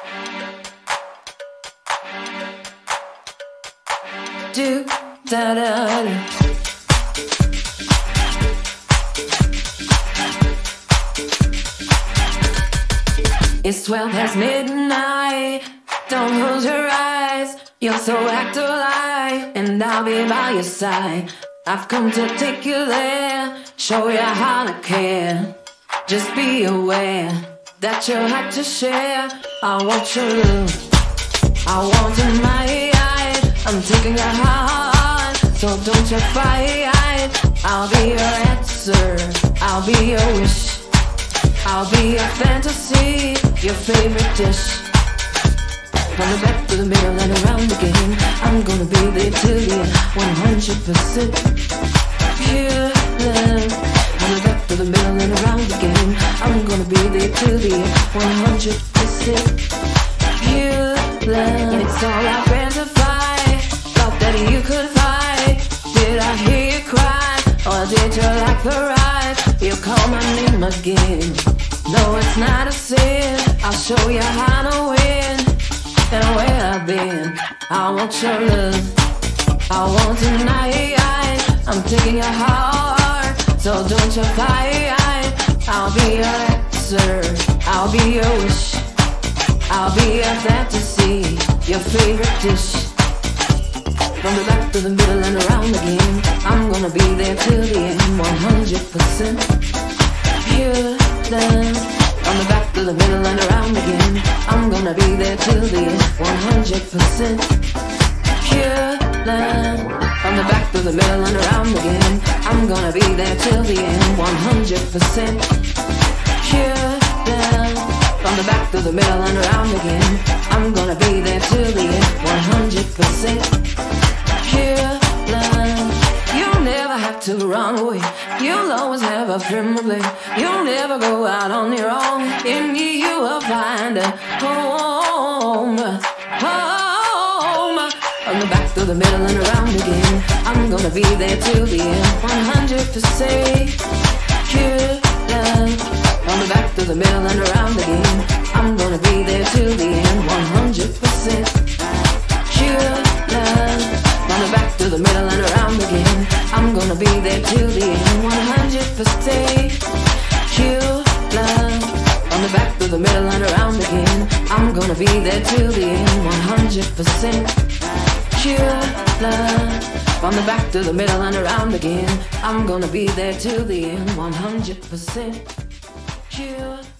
Do da da da. It's 12 past midnight. Don't close your eyes. You're so act alive, and I'll be by your side. I've come to take you there, show you how to care. Just be aware that you have to share. I want your love, I want in my eyes. I'm taking your heart, so don't you fight. I'll be your answer, I'll be your wish, I'll be your fantasy, your favorite dish. From the back to the middle and around again, I'm gonna be there till the end, 100% pure love. From the back to the middle and around again, I'm gonna be there till the end, 100% pure love. It's all I fantasy, thought that you could fight. Did I hear you cry, or did you like the ride? You call my name again. No, it's not a sin, I'll show you how to win. And where I've been, I want your love, I want tonight. I'm taking your heart, so don't you fight. I'll be your answer, I'll be your wish, I'll be your fantasy, your favorite dish. From the back to the middle and around again, I'm gonna be there till the end, 100% pure love. From the back to the middle and around again, I'm gonna be there till the end, 100% pure love. From the back to the middle and around again, I'm gonna be there till the end, 100% pure love. From the back to the middle and around again, I'm gonna be there till the end, 100% pure love. You'll never have to run away, you'll always have a friend to play. You'll never go out on your own, in me you will find a home, home. From the back to the middle and around again, I'm gonna be there till the end, 100% pure love. From the back to the middle and around again, I'm gonna be there till the end, 100% pure love. From the back to the middle and around again, I'm gonna be there till the end, 100% pure love. From the back to the middle and around again, I'm gonna be there till the end, 100% pure love. From the back to the middle and around again, I'm gonna be there till the end, 100% pure